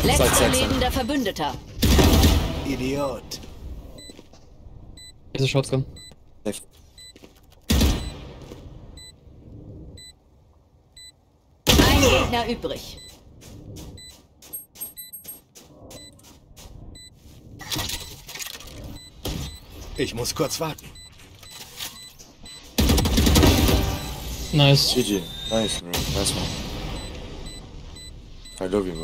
Letzter lebender Verbündeter. Idiot. Diese Shotgun. Ein Gegner übrig. Ich muss kurz warten. Nice. GG. Nice, bro. Nice one. I love you, bro.